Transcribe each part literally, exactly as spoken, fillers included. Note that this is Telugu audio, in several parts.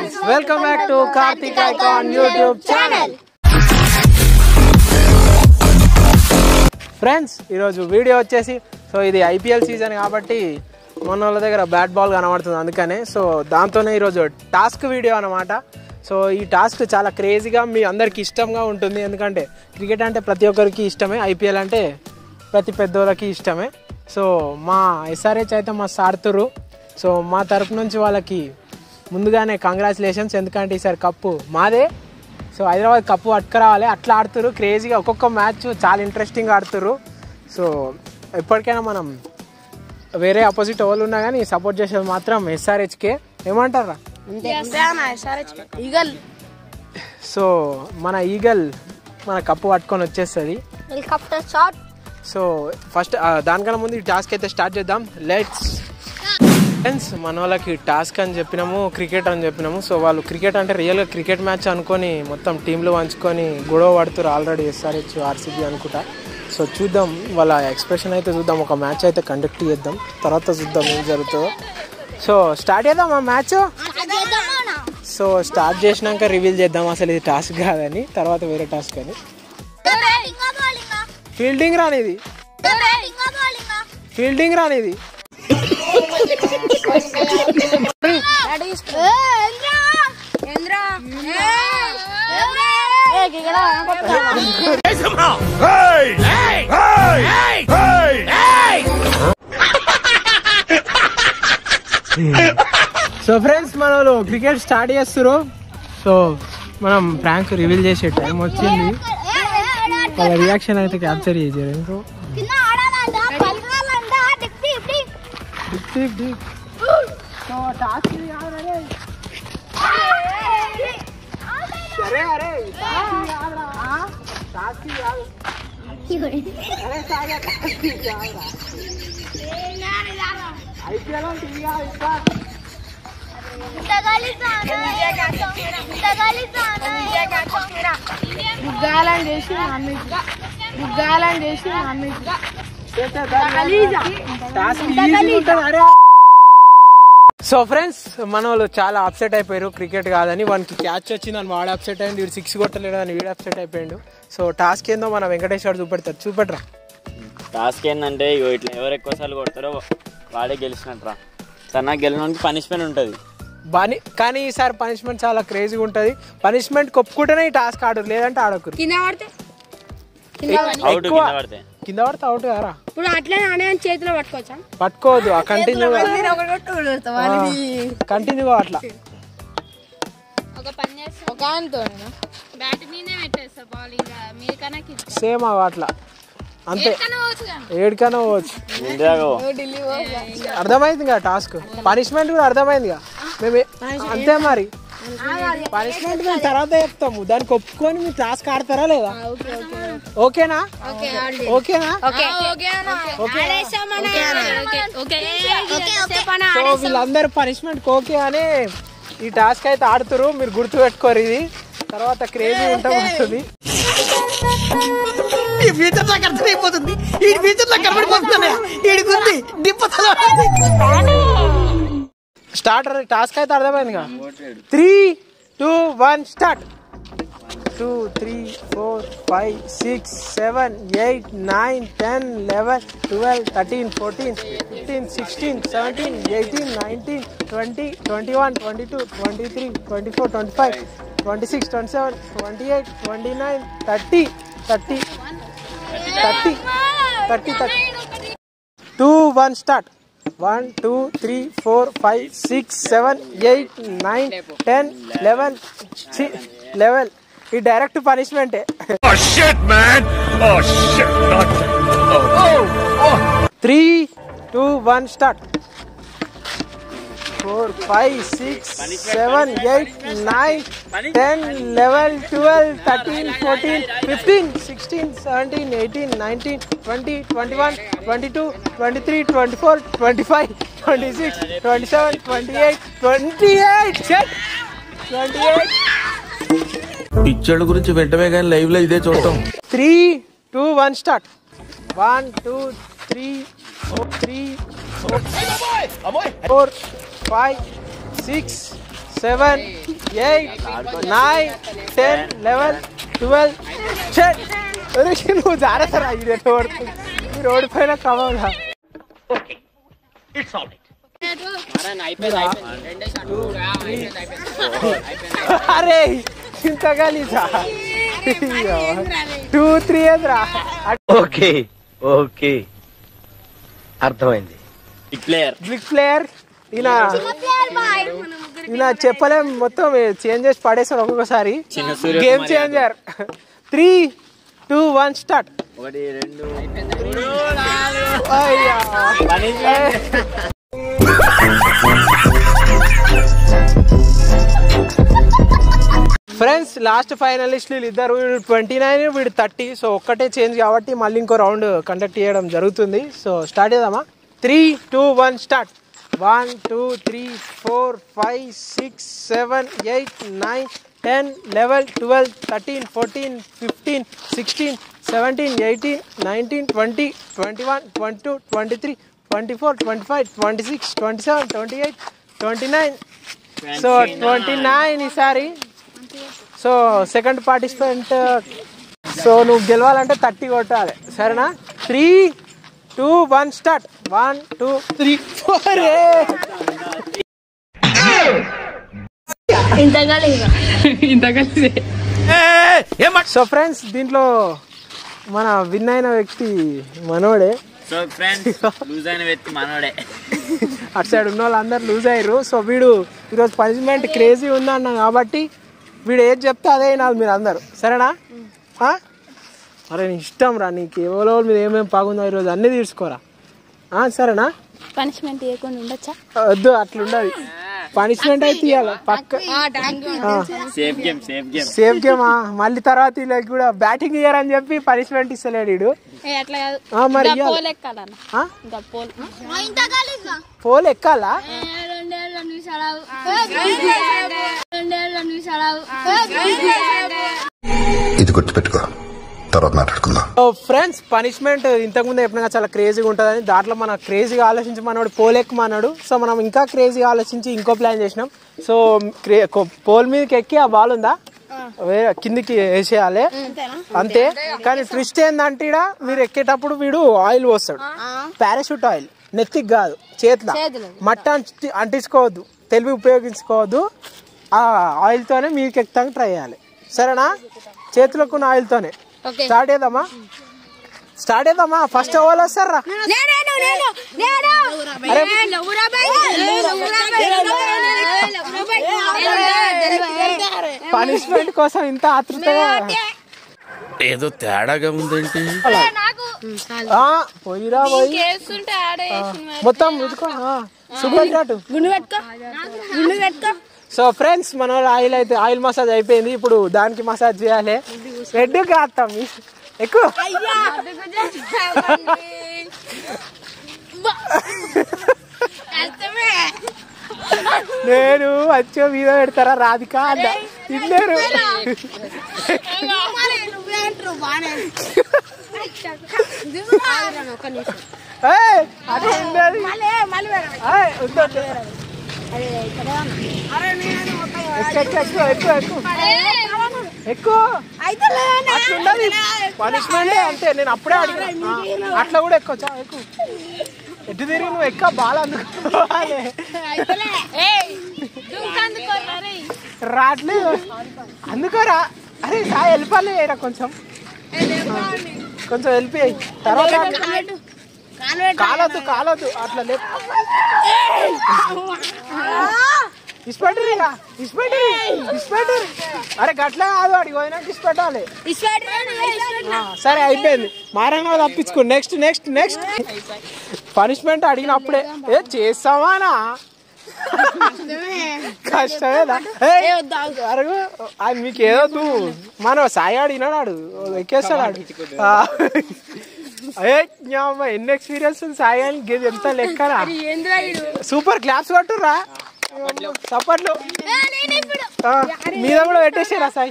friends, welcome back to Karthik Icon YouTube channel. Friends, ఈరోజు వీడియో వచ్చేసి సో ఇది ఐపీఎల్ సీజన్ కాబట్టి మన వాళ్ళ దగ్గర బ్యాట్ బాల్ కనబడుతుంది అందుకనే సో దాంతోనే ఈరోజు టాస్క్ వీడియో అనమాట. సో ఈ టాస్క్ చాలా క్రేజీగా మీ అందరికి ఇష్టంగా ఉంటుంది ఎందుకంటే క్రికెట్ అంటే ప్రతి ఒక్కరికి ఇష్టమే, ఐపీఎల్ అంటే ప్రతి పెద్దోళ్ళకి ఇష్టమే. సో మా ఎస్ఆర్హెచ్ అయితే మస్తు ఆడుతురు. సో మా తరపు నుంచి వాళ్ళకి ముందుగానే కంగ్రాచులేషన్స్, ఎందుకంటే ఈసారి కప్పు మాదే. సో హైదరాబాద్ కప్పు పట్టుకురావాలి, అట్లా ఆడుతురు క్రేజీగా. ఒక్కొక్క మ్యాచ్ చాలా ఇంట్రెస్టింగ్గా ఆడుతురు. సో ఎప్పటికైనా మనం వేరే ఆపోజిట్ వాళ్ళు ఉన్నా కానీ సపోర్ట్ చేసేది మాత్రం ఎస్ఆర్హెచ్కే. ఏమంటారా? ఈగల్. సో మన ఈగల్ మన కప్పు పట్టుకొని వచ్చేస్తుంది. సో ఫస్ట్ దానికన్నా ముందు ఈ టాస్క్ అయితే స్టార్ట్ చేద్దాం. లెట్స్ ఫ్రెండ్స్, మన వాళ్ళకి టాస్క్ అని చెప్పినాము, క్రికెట్ అని చెప్పినాము. సో వాళ్ళు క్రికెట్ అంటే రియల్గా క్రికెట్ మ్యాచ్ అనుకొని మొత్తం టీంలు పంచుకొని గొడవ పడుతున్నారు ఆల్రెడీ ఎస్ఆర్హెచ్ ఆర్సీబీ అనుకుంటా. సో చూద్దాం వాళ్ళ ఎక్స్ప్రెషన్ అయితే చూద్దాం. ఒక మ్యాచ్ అయితే కండక్ట్ చేద్దాం, తర్వాత చూద్దాం ఏం జరుగుతుందో. సో స్టార్ట్ చేద్దాం ఆ మ్యాచ్. సో స్టార్ట్ చేసినాక రివీల్ చేద్దాం అసలు ఇది టాస్క్ కాదని, తర్వాత వేరే టాస్క్ అని. ఫీల్డింగ్ రానిది, ఫీల్డింగ్ రానిది. సో ఫ్రెండ్స్, మన వాళ్ళు క్రికెట్ స్టార్ట్ చేస్తారు. సో మనం ప్రాంక్ రివీల్ చేసే టైం వచ్చింది. వాళ్ళ రియాక్షన్ అయితే క్యాప్చర్ చేసారు. బుగ్గాలని చేసి బుగ్గాలని చేసి సో ఫ్రెండ్స్, మన వాళ్ళు చాలా అప్సెట్ అయిపోయారు క్రికెట్ కాదని. వానికి క్యాచ్ వచ్చిందని వాడు అప్సెట్ అయ్యింది, వీడు సిక్స్ కొట్టలేడు అని వీడు అప్సెట్ అయిపోయాడు. సో టాస్క్ ఏందో మన వెంకటేశ్వర చూపెడతారు, చూపెట్రా. టాస్క్ ఏంటంటే ఇట్లా ఎవరు ఎక్కువ సార్లు కొడతారో వాడే గెలిచినట్రా. తన గెలవడానికి పనిష్మెంట్ ఉంటుంది బాని, కానీ ఈసారి పనిష్మెంట్ చాలా క్రేజీగా ఉంటుంది. పనిష్మెంట్ కొప్పుకుంటేనే ఈ టాస్క్ ఆడరు, లేదంటే ఆడకూరు. కింద పడితే కింద పడితే అవుట్ కారా? ఇప్పుడు అట్లనే ఆడే చేతిలో పట్టుకోవచ్చా? పట్టుకోవద్దు, కంటిన్యూగా కంటిన్యూగా అట్లా సేమ్ అట్లా అంతే, ఏడుకన్నా పోవచ్చు. అర్థమైంది కదా టాస్క్, పనిష్మెంట్ కూడా అర్థమైంది కదా. మేము అంతే మరి, పనిష్మెంట్ మేము తర్వాత చెప్తాము. దానికి ఒప్పుకొని మీరు టాస్క్ ఆడతారా లేదా? ఓకేనా? ఓకేనా? సో వీళ్ళందరూ పనిష్మెంట్ ఓకే అని ఈ టాస్క్ అయితే ఆడుతురు. మీరు గుర్తు పెట్టుకోరు, ఇది తర్వాత క్రేజీ ఉంటా వస్తుంది. ఈ ఫ్యూచర్ నాకు అర్థమైపోతుంది, ఈ ఫ్యూచర్ నాకు కనబడిపోతున్నా. స్టార్టర్ టాస్క్ అయితే అర్థమైందిగా. Three two one start. Two three four five six seven eight nine ten eleven twelve thirteen fourteen fifteen sixteen seventeen eighteen nineteen twenty twenty one twenty two twenty three twenty four twenty five twenty six twenty seven twenty eight twenty nine thirty thirty thirty thirty thirty two one start. One two three four five six seven eight nine ten eleven eleven ఈ డైరెక్ట్ పనిష్మెంటే. Three two one start. Four five six seven eight nine ten eleven twelve thirteen fourteen fifteen sixteen seventeen eighteen nineteen twenty twenty one twenty two twenty three twenty four twenty five twenty six twenty seven twenty eight twenty eight twenty eight పిక్చర్ల గురించి వెంటనే కానీ లైవ్ లో ఇదే చూడటం. Three two one start. One two three four three four four five, six, seven, eight nine ten eleven twelve నువ్వు జాగ్రత్తరా ఇది ఎట్లా పడుతుంది మీరు ఓడిపోయిన కమలా అరే ఇంత గలీజా టూ త్రీ రా ఓకే ఓకే అర్థమైంది. బిగ్ ప్లేయర్ బిగ్ ప్లేయర్ ఈయన ఈయన చెప్పలేం మొత్తం చేంజ్ చేసి పడేసాడు ఒక్కొక్కసారి. Game changer. Three two one start. ఒకటి రెండు ఫ్రెండ్స్ లాస్ట్ ఫైనలిస్ట్ వీళ్ళు ఇద్దరు, వీడు ట్వంటీ నైన్ వీడు థర్టీ. సో ఒక్కటే చేంజ్ కాబట్టి మళ్ళీ ఇంకో రౌండ్ కండక్ట్ చేయడం జరుగుతుంది. సో స్టార్ట్ చేద్దామా? Three two one start. One two three four five six seven eight nine ten eleven twelve thirteen fourteen fifteen sixteen seventeen eighteen nineteen twenty twenty one twenty two twenty three twenty four twenty five twenty six twenty seven twenty eight twenty nine. So twenty nine ఈసారి. So second participant. సో నువ్వు గెలవాలంటే థర్టీ కొట్టాలి, సరేనా? Three two one start. One two three four. So friends దీంట్లో మన విన్ అయిన వ్యక్తి మనోడే. సో ఫ్రెండ్స్ లూజ్ అయిన వ్యక్తి మనోడే. అటు సైడ్ ఉన్న వాళ్ళు అందరు లూజ్ అయ్యారు. సో వీడు ఈరోజు పనిష్మెంట్ క్రేజీ ఉందన్నా కాబట్టి వీడు ఏది చెప్తే అదే వినాలి మీరు అందరు, సరేనా? అరే నీ ఇష్టం రా, నీకు ఎవరో మీద ఏమేమి బాగుందో ఈరోజు అన్నీ తీసుకోరా, సరేనా? పనిష్మెంట్ ఇవ్వకుండా ఉండొచ్చా? వద్దు అట్లుండదు. పనిష్మెంట్ అయితే ఇవ్వాలి పక్క. Safe game safe game safe గేమా? మళ్ళీ తర్వాత వీళ్ళకి కూడా బ్యాటింగ్ ఇయ్యారని చెప్పి పనిష్మెంట్ ఇస్తలేడు వీడు. మరి పోల్ ఎక్కాలా? ఇది గుర్తుపెట్టుకో, తర్వాత మాట్లాడుకుందాం. ఫ్రెండ్స్ పనిష్మెంట్ ఇంతకుముందు చెప్పినా చాలా క్రేజీగా ఉంటుందని, దాంట్లో మనం క్రేజీగా ఆలోచించి మనోడు పోల్ ఎక్కమన్నాడు. సో మనం ఇంకా క్రేజీగా ఆలోచించి ఇంకో ప్లాన్ చేసినాం. సో పోల్ మీదకి ఎక్కి ఆ బాల్ ఉందా వేరే కిందికి వేసేయాలి అంతే. కానీ ట్విస్ట్ ఏంటంటే ఇక్కడ మీరు ఎక్కేటప్పుడు వీడు ఆయిల్ పోస్తాడు, పారాషూట్ ఆయిల్. నెత్తికి కాదు, చేతిలో. మట్ట అంటి అంటించుకోవద్దు, తెలివి ఉపయోగించుకోవద్దు. ఆ ఆయిల్తోనే మీదకి ఎక్కుతానికి ట్రై చేయాలి, సరేనా? చేతిలోకున్న ఆయిల్తోనే. స్టార్ట్ చేద్దామా? స్టార్ట్ చేద్దామా? ఫస్ట్ ఓవర్ వస్తారా? పనిష్మెంట్ కోసం ఇంత ఆతృతగా ఏదో తేడాగా ఉందేంటి? పోయిరా పోయి మొత్తం సో ఫ్రెండ్స్ మన ఆయిల్ అయితే ఆయిల్ మసాజ్ అయిపోయింది. ఇప్పుడు దానికి మసాజ్ చేయాలి. రెడ్ కాస్తాం ఎక్కువ. నేను వచ్చే మీద పెడతారా రాధిక అంట తిన్నారు. ఎక్కువ పనిష్మెంట్ అంతే. నేను అప్పుడే అడిగినా అట్లా కూడా ఎక్కువ చాలా ఎక్కువ. ఎటు తిరిగి నువ్వు ఎక్కువ బాగా అందుకోవాలి. రాట్లేదు అందుకోరా. అరే సాయి వెళ్ళిపోలే కొంచెం కొంచెం వెళ్ళిపోయాయి. తర్వాత కాలొద్దు కాలొద్దు అట్లా లేదు. ఇస్పెట్టరు ఇక ఇస్పెట్టరు ఇస్పెట్టరు. అరే గట్లా కాదు, అడిగి పోయినాక ఇస్పెట్టాలి. సరే అయిపోయింది. మారంగా తప్పించుకో. నెక్స్ట్ నెక్స్ట్ నెక్స్ట్ పనిష్మెంట్ అడిగినప్పుడే ఏ చేస్తావానా? కష్టమేదా? అరుగు మీకు ఏదో మనం సాయి అడిగినాడు ఎక్కేస్తాడు. అయ్యే ఎన్ని ఎక్స్పీరియన్స్ సాయి అని ఎంత లెక్కరా. సూపర్ క్లాప్స్ కొట్టురా సపట్లు మీద కూడా పెట్టేసారా సాయి?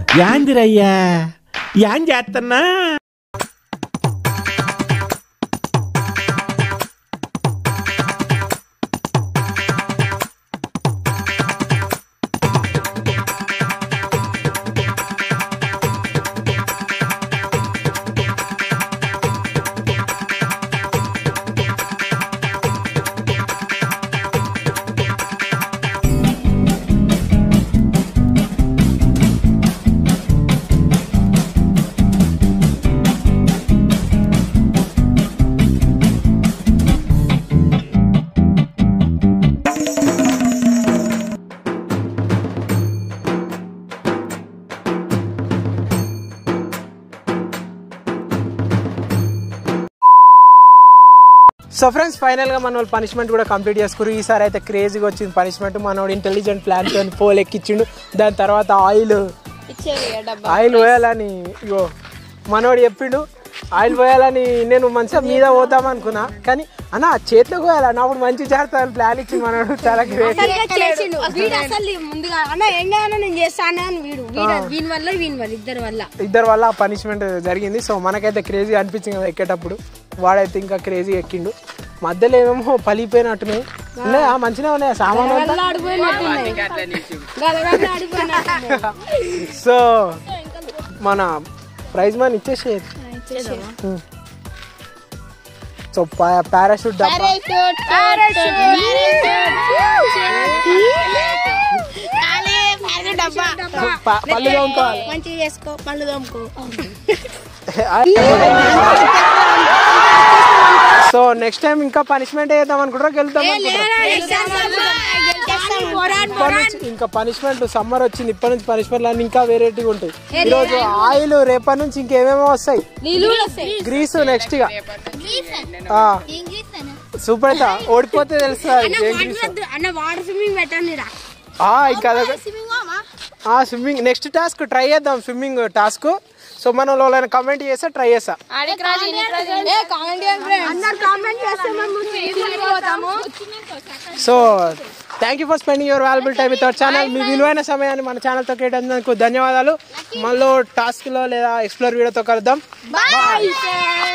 యాందిరయ్యా యాన్ చేస్తున్నా సో ఫ్రెండ్స్ ఫైనల్ గా మన పనిష్మెంట్ కూడా కంప్లీట్ చేసుకురు. ఈసారి అయితే క్రేజీగా వచ్చింది పనిష్మెంట్. మనోడు ఇంటెలిజెంట్ ప్లాన్ తో పోల్ ఎక్కిచ్చిండు. దాని తర్వాత ఆయిల్ ఆయిల్ పోయాలని ఇగో మనోడు చెప్పిండు. ఆయిల్ పోయాలని నేను మంచిగా మీద పోతాం అనుకున్నా, కానీ అన్న చేతిలో పోయాలి అప్పుడు మంచి చేస్తాను ప్లాన్ ఇచ్చింది మనోడు. చాలా ఇద్దరు వల్ల పనిష్మెంట్ జరిగింది. సో మనకైతే క్రేజీ అనిపించింది కదా ఎక్కేటప్పుడు. వాడైతే ఇంకా క్రేజీ ఎక్కిండు. మధ్యలో ఏమేమో పలిపోయినట్టున్నాయి. ఉన్నాయా మంచిగా ఉన్నాయా సామాన్? సో మన ప్రైజ్ మనీ ఇచ్చేసేది. సో పారాషూట్ డబ్బా పళ్ళు తోముకోవాలి. సో నెక్స్ట్ టైం ఇంకా పనిష్మెంట్ వేద్దాం అనుకుంటారా గెలుద్దాం ఇంకా పనిష్మెంట్ సమ్మర్ వచ్చింది. ఇప్పటి నుంచి పనిష్మెంట్ అన్ని ఇంకా వెరైటీగా ఉంటాయి. ఈ రోజు ఆయిల్, రేపటి నుంచి ఇంకేమేమో వస్తాయి. గ్రీస్ నెక్స్ట్ గా సూపర్ అయితే ఓడిపోతే తెలుస్తుంది. స్విమ్మింగ్ నెక్స్ట్ టాస్క్ ట్రై చేద్దాం. Swimming task. సో మనం ఎవరైనా కామెంట్ చేస్తే ట్రై చేస్తా. So thank you for spending your valuable time with our channel. మీ విలువైన సమయాన్ని మన ఛానల్తో కేటాయించినందుకు ధన్యవాదాలు. మళ్ళీ టాస్క్ లో లేదా ఎక్స్ప్లోర్ వీడియోతో కలుద్దాం.